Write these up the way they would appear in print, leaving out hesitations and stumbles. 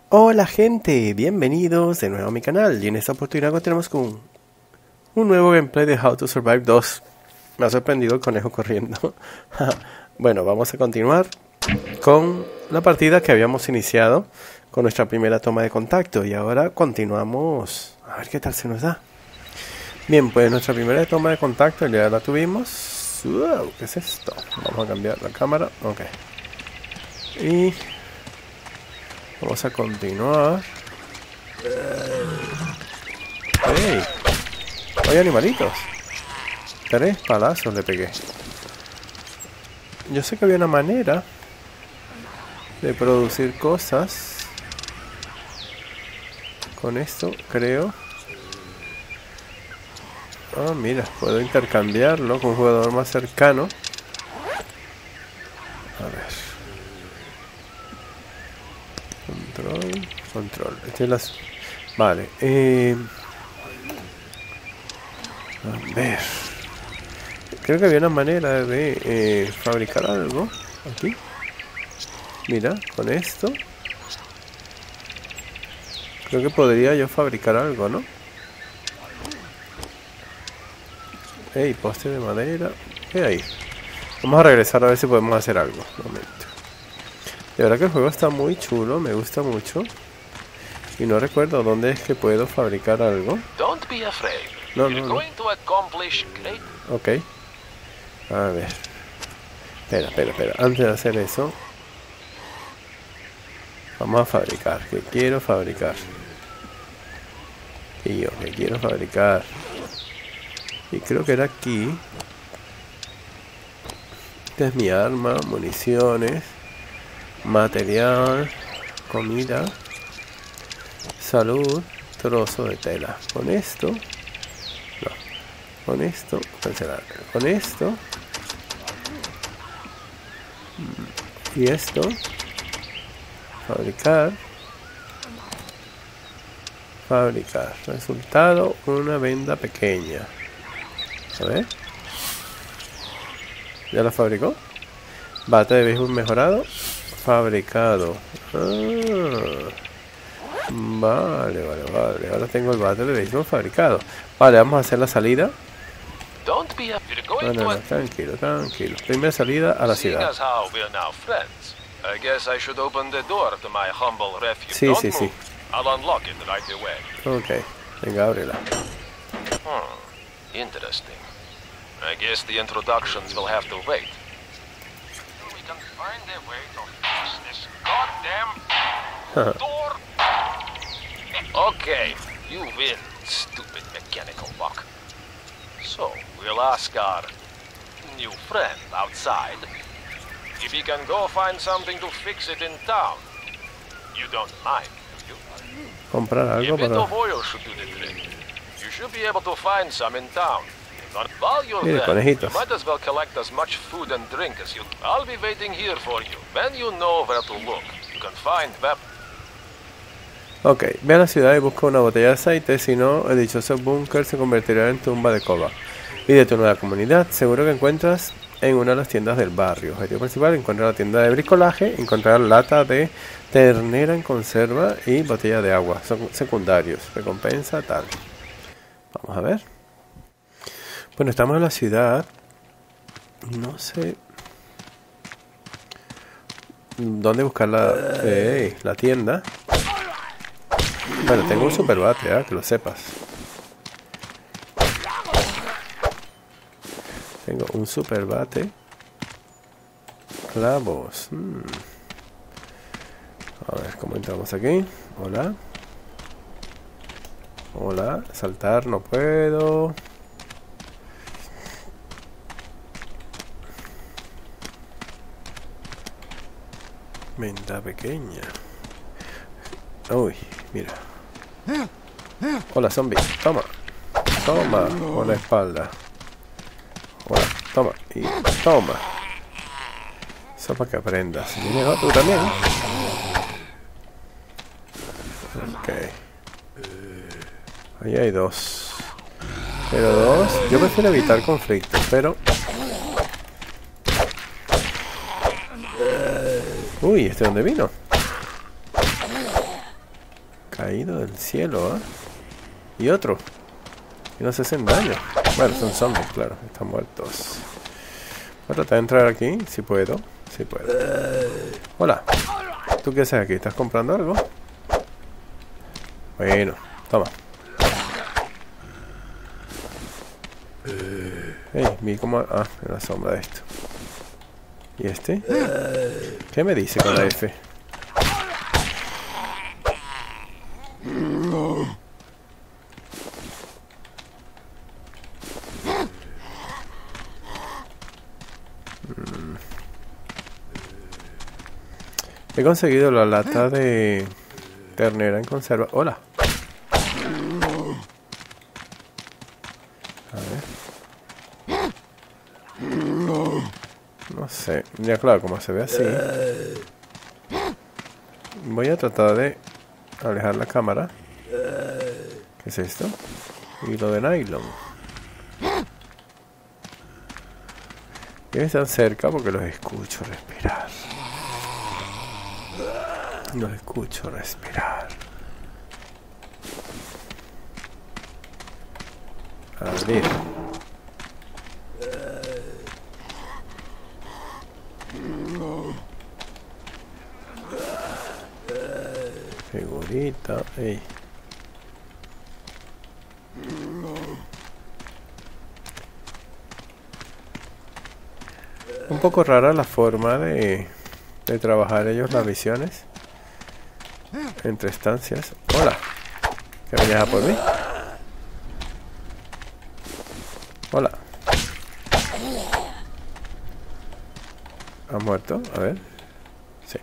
Hola gente, bienvenidos de nuevo a mi canal y en esta oportunidad continuamos con un nuevo gameplay de How to Survive 2. Me ha sorprendido el conejo corriendo. Bueno, vamos a continuar con la partida que habíamos iniciado con nuestra primera toma de contacto y ahora continuamos a ver qué tal se nos da. Bien, pues nuestra primera toma de contacto ya la tuvimos. Wow, ¿qué es esto? Vamos a cambiar la cámara, ok. Y vamos a continuar. ¡Hey! ¡Hay animalitos! 3 palazos le pegué. Yo sé que había una manera de producir cosas con esto, creo. Ah, mira, puedo intercambiarlo con un jugador más cercano. A ver. Control. Este es las... Vale. A ver. Creo que había una manera de fabricar algo. Aquí. Mira, con esto. Creo que podría yo fabricar algo, ¿no? Ey, poste de madera. ¿Qué hay? Vamos a regresar a ver si podemos hacer algo. Un momento. De verdad que el juego está muy chulo, me gusta mucho. Y no recuerdo dónde es que puedo fabricar algo. No. Ok. A ver. Espera. Antes de hacer eso, vamos a fabricar. ¿Qué quiero fabricar? Y yo, ¿qué quiero fabricar? Y creo que era aquí. Esta es mi arma, municiones, material, comida, salud, trozo de tela. Con esto, no, con esto, cancelar. Con esto y esto, fabricar. Resultado, una venda pequeña. A ver. ¿Ya la fabricó? Bate de béisbol mejorado. Fabricado. Vale. Ahora tengo el bate de béisbol fabricado. Vale, vamos a hacer la salida. No, tranquilo. Primera salida a la ciudad. Sí. Ok, venga, ábrela. Interesting. I guess the introductions will have to wait. We can find a way to fix this goddamn door. Okay, you win, stupid mechanical buck. So, we'll ask our new friend outside if he can go find something to fix it in town. You don't mind, do you? Comprar algo A bit para... of oil should do the trick. You should be able to find some in town. While you're Mire, there, conejitos. you might as well collect as much food and drink as you... I'll be waiting here for you. When you know where to look, you can find weapons. Ok, ve a la ciudad y busca una botella de aceite, si no, el dichoso búnker se convertirá en tumba de coba. Y de tu nueva comunidad, seguro que encuentras en una de las tiendas del barrio. Objetivo principal, encontrar la tienda de bricolaje, encontrar lata de ternera en conserva y botella de agua. Son secundarios, recompensa, tal. Vamos a ver. Bueno, estamos en la ciudad. No sé dónde buscar la tienda. Bueno, tengo un super bate, que lo sepas. Tengo un super bate. Clavos. A ver, ¿cómo entramos aquí? Hola. Saltar no puedo. Venda pequeña. Uy, mira. Hola, zombie. Toma por la espalda. Hola, toma y toma. Eso para que aprendas. Mira, tú también. Ok. Ahí hay 2. Pero 2. Yo prefiero evitar conflictos, pero... Uy, ¿este dónde vino? caído del cielo, ¿eh? Y otro. Y no se hacen daño. Bueno, son zombies, claro. Están muertos. Voy a tratar de entrar aquí, si puedo. Si puedo. Hola. ¿Tú qué haces aquí? ¿Estás comprando algo? Bueno, toma. Hey, vi cómo... Ah, en la sombra de esto. ¿Y este? ¿Qué me dice con la F? He conseguido la lata de ternera en conserva. Hola. A ver. No sé. Ya claro, como se ve así. Voy a tratar de alejar la cámara. ¿Qué es esto? Hilo de nylon. Están cerca porque los escucho respirar. Los escucho respirar. Abrir. Figurita. Ey. Un poco rara la forma de trabajar ellos las misiones entre estancias. Hola. ¿Qué venías a por mí? Hola. ¿Ha muerto? A ver. Sí.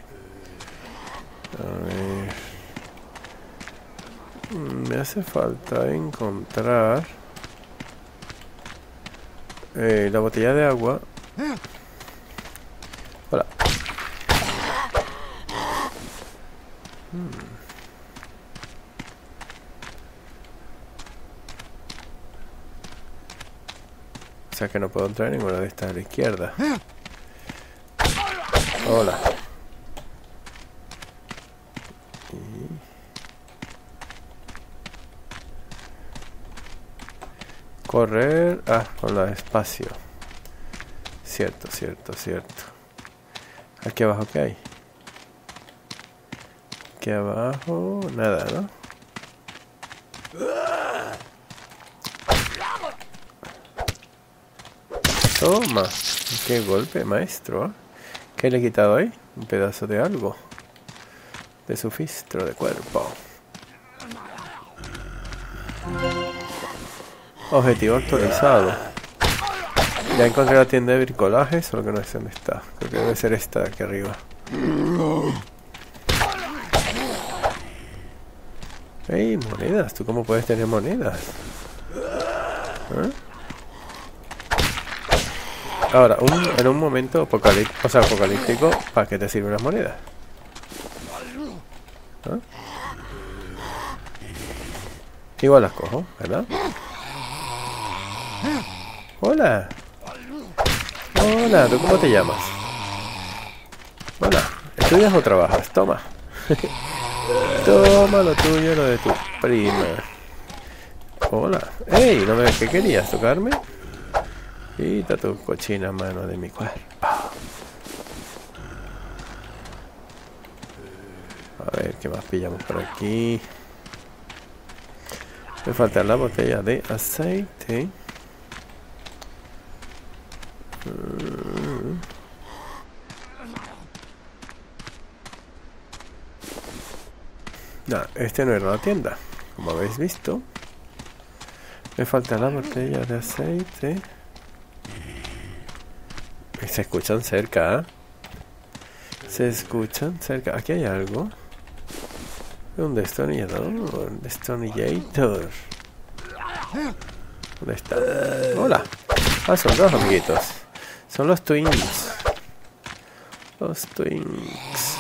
A ver. Me hace falta encontrar la botella de agua. Hola. O sea que no puedo entrar en ninguna de estas a la izquierda. Hola. Correr. Ah, con la espacio. Cierto, cierto, cierto. Aquí abajo, ¿qué hay? Aquí abajo, nada, ¿no? Toma. Qué golpe, maestro. ¿Qué le he quitado ahí? Un pedazo de algo. De su fistro de cuerpo. Objetivo actualizado. Ya encontré la tienda de bricolaje, solo que no sé dónde está. Creo que debe ser esta de aquí arriba. ¡Ey, monedas! ¿Tú cómo puedes tener monedas? ¿Eh? Ahora, en un momento apocalíptico, ¿para qué te sirven las monedas? ¿Eh? Igual las cojo, ¿verdad? Hola. Hola, ¿tú cómo te llamas? Hola, ¿estudias o trabajas? Toma. Toma lo tuyo, lo de tu prima. Hola. ¡Ey! ¿No me ves que querías tocarme? Quita tu cochina mano de mi cuerpo. A ver, ¿qué más pillamos por aquí? Me falta la botella de aceite. No, este no era la tienda, como habéis visto. Me falta la botella de aceite. Se escuchan cerca, ¿eh? Se escuchan cerca. Aquí hay algo. Un destornillador. Un destornillator. ¿Dónde está? Hola. Ah, son dos amiguitos. Son los twins. Los twins.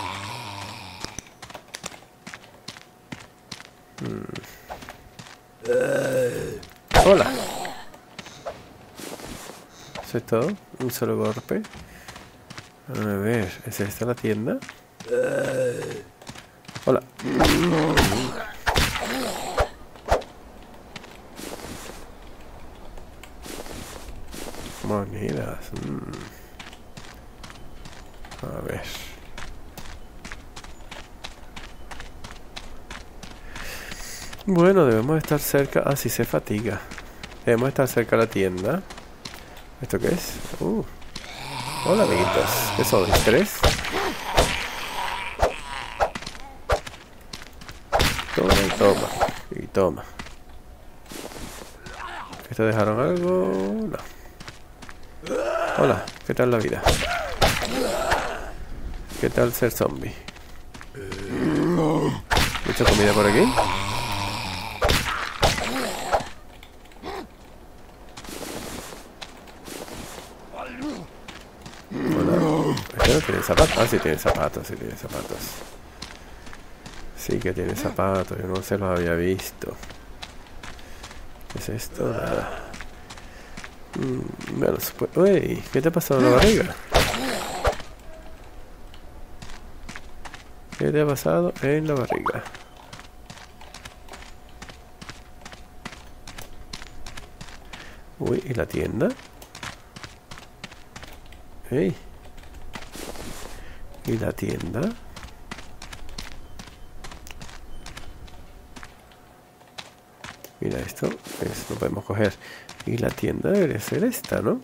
Hola. ¿Eso es todo? ¿Un solo golpe? A ver, ¿es esta la tienda? Hola. Monedas. A ver. Bueno, debemos estar cerca. Ah, sí, se fatiga. Debemos estar cerca de la tienda. ¿Esto qué es? Hola, amiguitos. ¿Qué son? ¿3? Toma y toma. Y toma. ¿Te dejaron algo? No. Hola, ¿qué tal la vida? ¿Qué tal ser zombie? ¿Mucha comida por aquí? Hola. ¿Este no tiene zapatos? Ah, sí tiene zapatos, sí tiene zapatos. Sí que tiene zapatos, yo no se los había visto. ¿Qué es esto? Nada. Bueno, uy, ¿qué te ha pasado en la barriga? ¿Qué te ha pasado en la barriga? Uy, ¿y la tienda? ¡Ey! ¿Y la tienda? Mira, esto lo podemos coger. Y la tienda debería ser esta, ¿no?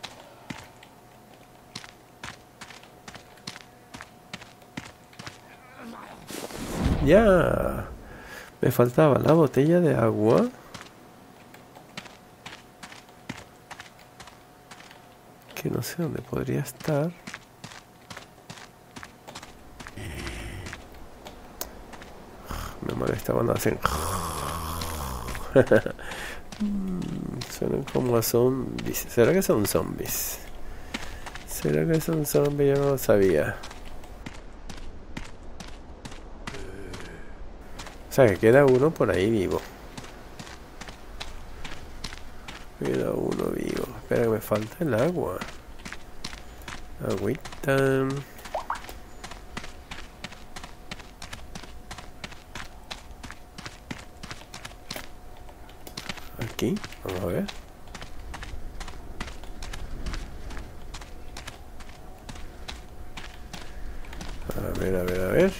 Ya. Me faltaba la botella de agua. Que no sé dónde podría estar. Me molesta cuando hacen... Suenan como a zombies. ¿Será que son zombies? ¿Será que son zombies? Yo no lo sabía. O sea que queda uno por ahí vivo. Queda uno vivo. Espera que me falta el agua. Agüita. Aquí, vamos a ver. A ver.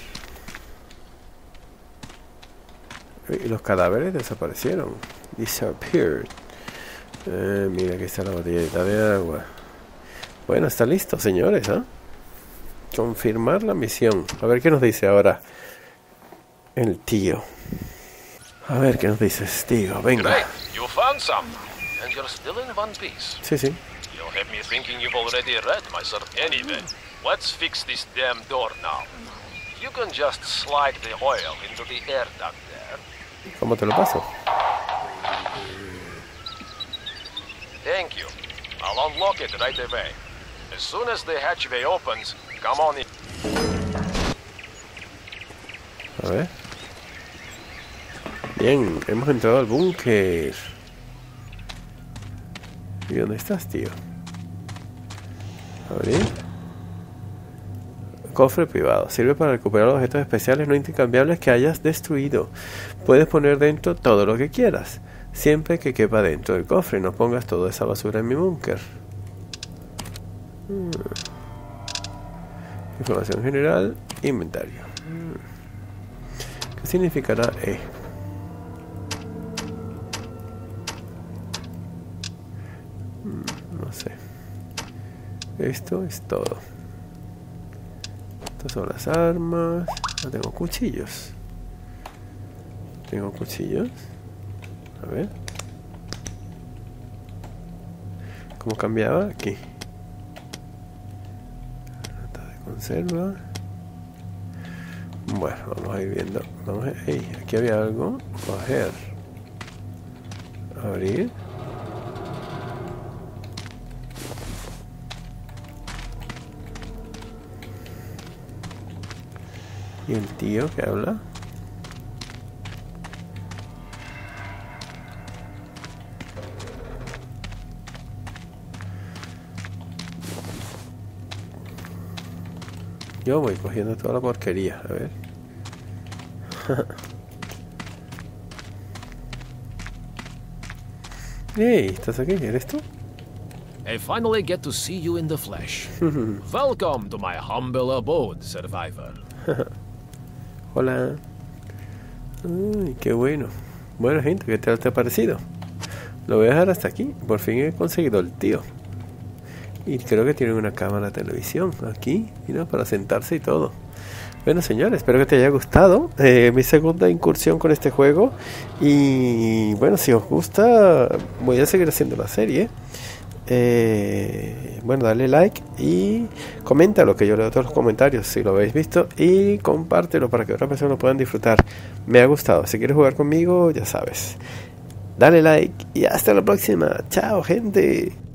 Y los cadáveres desaparecieron. Disappeared. Mira, aquí está la botellita de agua. Bueno, está listo, señores, ¿eh? Confirmar la misión. A ver qué nos dice ahora el tío. A ver qué nos dices, tío. Venga. Great, you found some, and you're still in one piece. Sí, sí. You'll have me thinking you've already read my sir. Anyway, let's fix this damn door now. You can just slide the oil into the air duct there. ¿Cómo te lo paso? Thank you. I'll unlock it right away. As soon as the hatchway opens, come on in. A ver. Bien, hemos entrado al búnker. ¿Y dónde estás, tío? Abrir. Cofre privado. Sirve para recuperar los objetos especiales no intercambiables que hayas destruido. Puedes poner dentro todo lo que quieras, siempre que quepa dentro del cofre. No pongas toda esa basura en mi búnker. Información general. Inventario. ¿Qué significará E? No sé. Esto es todo. Estas son las armas. No tengo cuchillos. Tengo cuchillos. A ver. ¿Cómo cambiaba? Aquí. Lata de conserva. Bueno, vamos a ir viendo. Vamos a... Hey, aquí había algo. Coger. Abrir. ¿Y el tío que habla? Yo voy cogiendo toda la porquería, a ver. Hey, ¿estás aquí? ¿Eres tú? I finally get to see you in the flesh. Welcome to my humble abode, survivor. Hola. Uy, qué bueno. Bueno, gente, ¿qué tal te ha parecido? Lo voy a dejar hasta aquí. Por fin he conseguido el tío. Y creo que tienen una cámara de televisión aquí, mira, para sentarse y todo. Bueno, señores, espero que te haya gustado mi segunda incursión con este juego. Y bueno, si os gusta, voy a seguir haciendo la serie. Bueno, dale like y coméntalo, que yo leo todos los comentarios si lo habéis visto, y compártelo para que otras personas lo puedan disfrutar. Me ha gustado. Si quieres jugar conmigo, ya sabes, dale like y hasta la próxima. Chao, gente.